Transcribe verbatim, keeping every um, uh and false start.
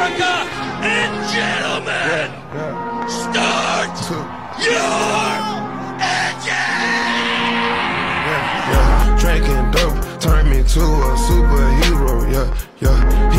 America and gentlemen, Yeah, yeah. start your engine! Yeah, yeah. Drinking dope turned me to a superhero. Yeah, yeah.